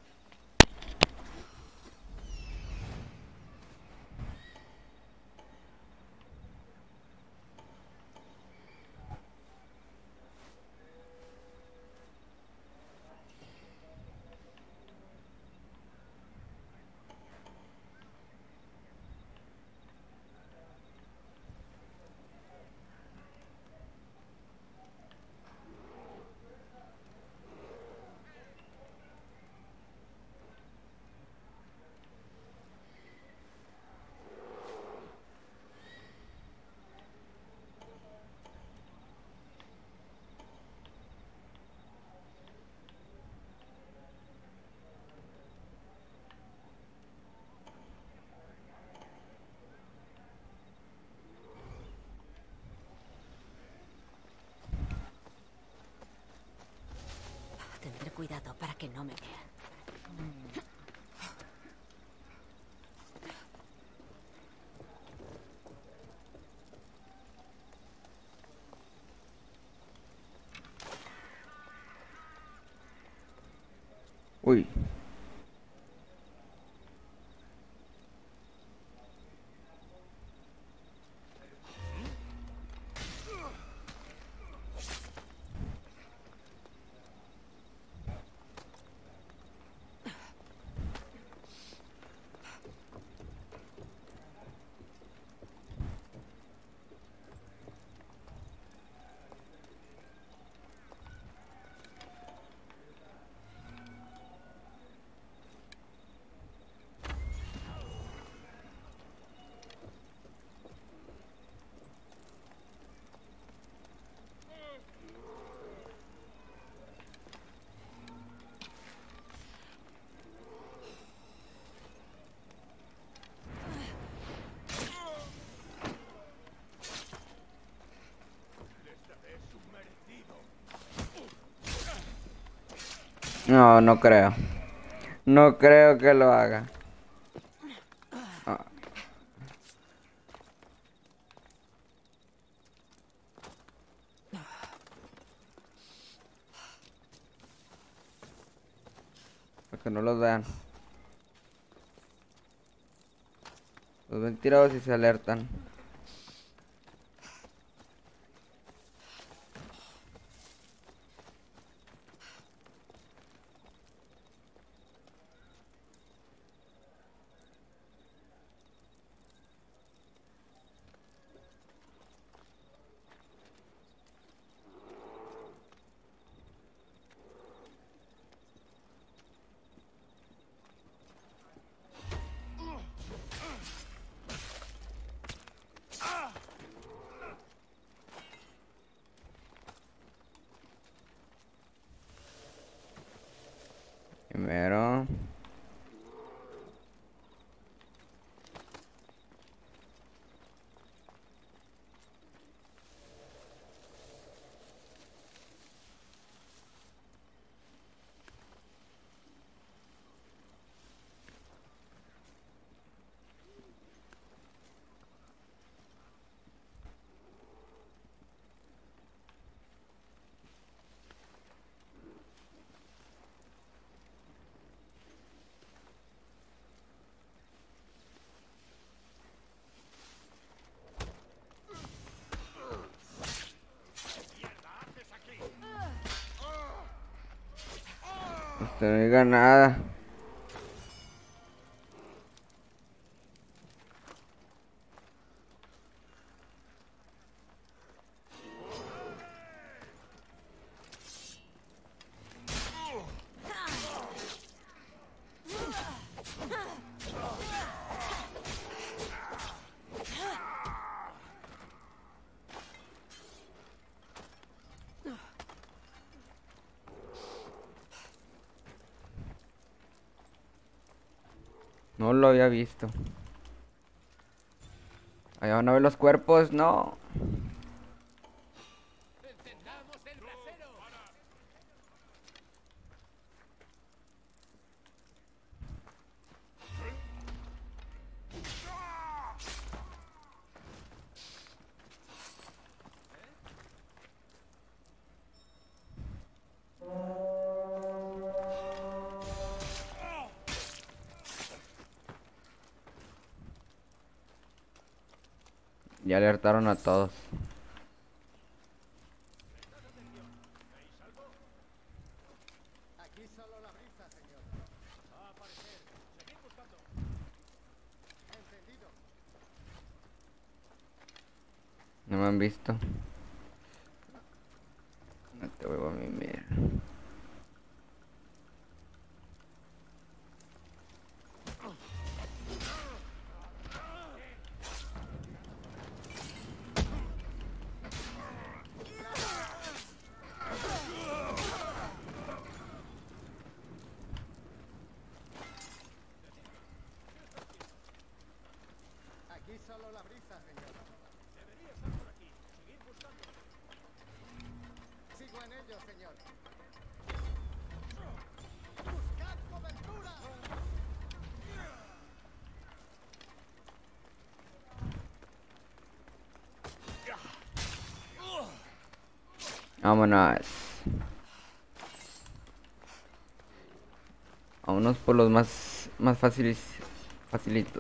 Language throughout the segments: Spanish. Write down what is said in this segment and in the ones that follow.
Tendré cuidado para que no me vean. Uy. No, no creo. No creo que lo haga. Ah. Para que no los vean. Los ven tirados y se alertan. Primero. Usted no diga nada. No lo había visto. Allá van a ver los cuerpos, no. Ya alertaron a todos. Aquí solo la brisa, señor. Va a aparecer. Seguid buscando. Entendido. No me han visto. No te vuelvo a mimir. Aquí solo la brisa, señor. Debería estar por aquí. Seguid buscando. Sigo en ello, señor. ¡Buscad cobertura! Vámonos. Vámonos por los más facilitos.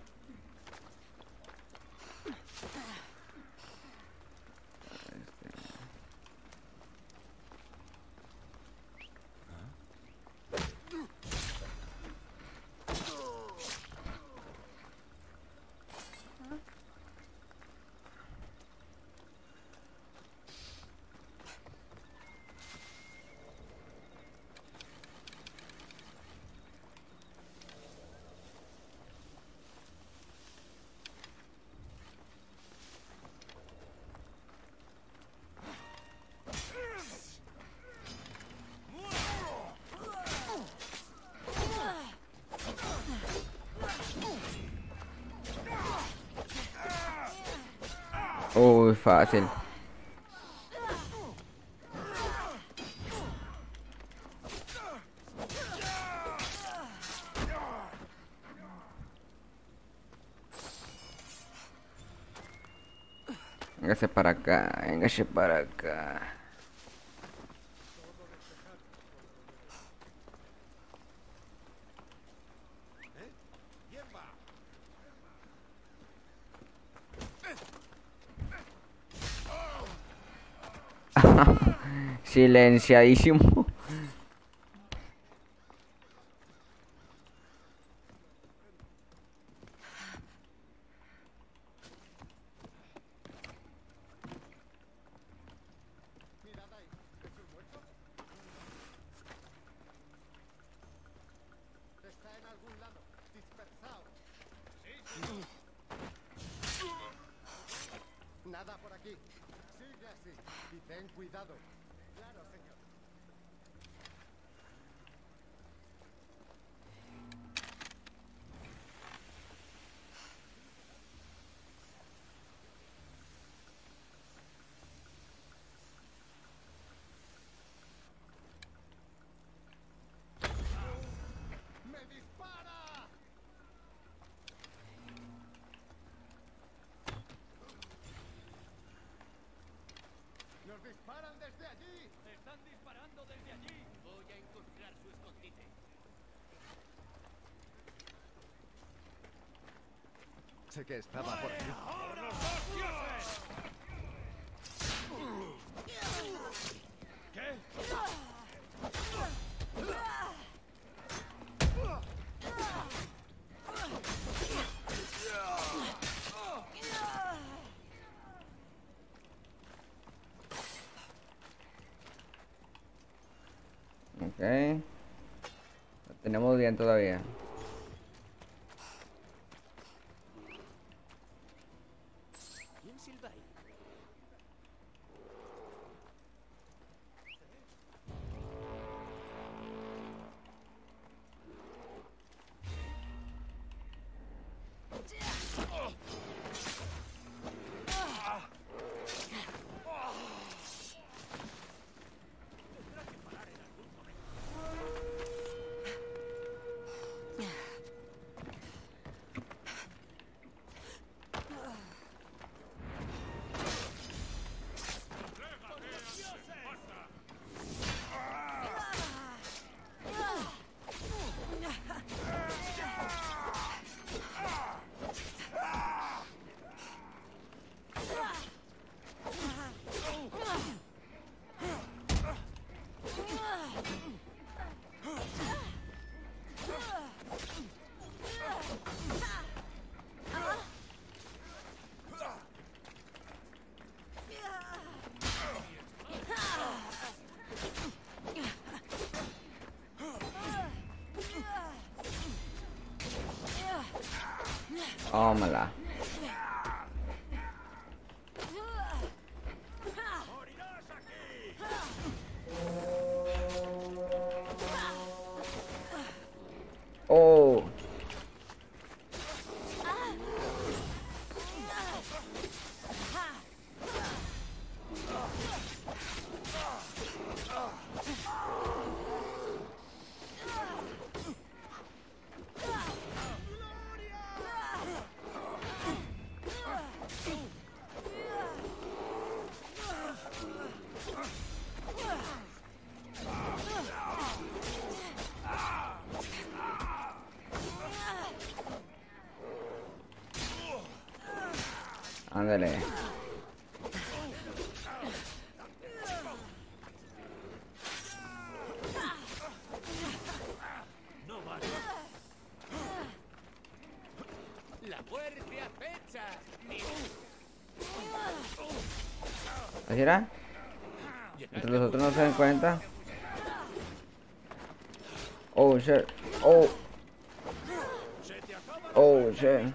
Uy, fácil. Véngase para acá, véngase para acá. ¿Quién va? Silenciadísimo. Mirad ahí. ¿Es un muerto? Está en algún lado. Dispersaos. Nada por aquí. Sigue así. Y ten cuidado. Claro, señor. ¡Me dispara! ¡Nos disparan desde allí! ¡Están disparando desde allí! Voy a encontrar su escondite. Sé que estaba por aquí. ¡Por los dos dioses! ¿Qué? Ok. Lo tenemos bien todavía. ¿Quién silba ahí? Tómala. Oh. Ándale. No vale. La muerte acecha. ¿Así era? Entre los otros no se dan cuenta. Oh shit. Oh. Oh shit.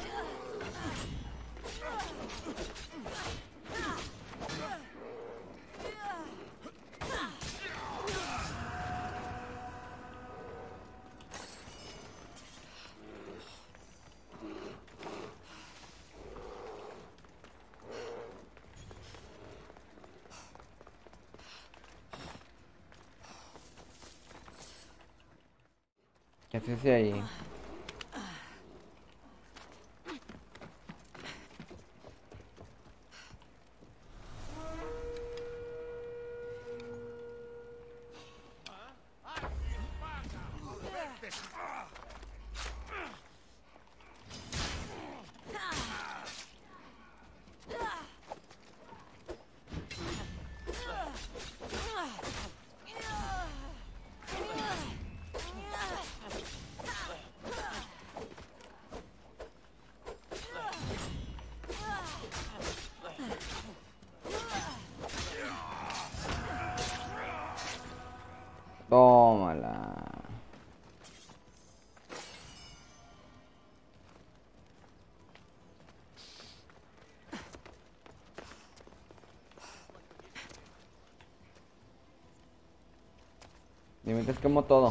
¿Qué haces ahí? Tómala. Dime que es como todo.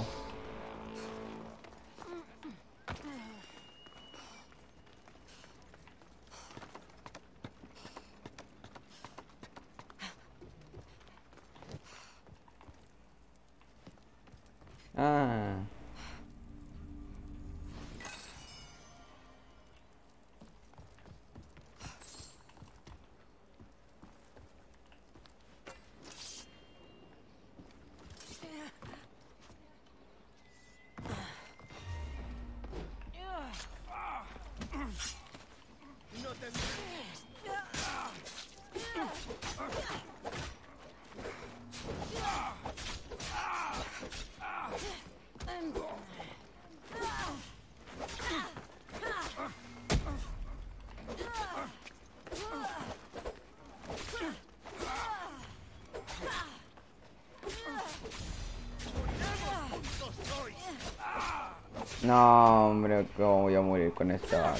Ah. No, hombre, ¿cómo voy a morir con esta vaca?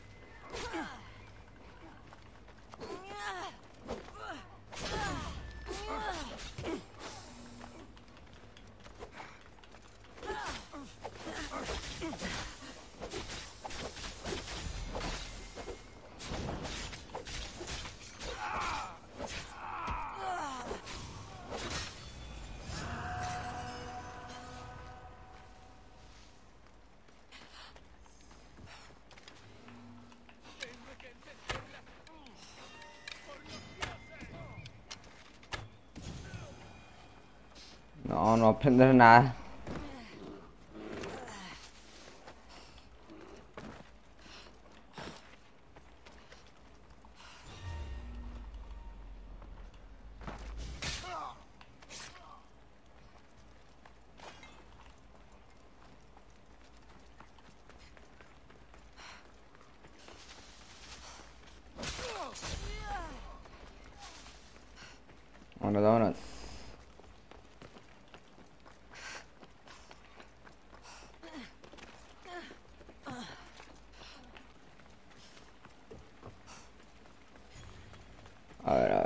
No, no aprender nada. Vámonos, vámonos. A ver,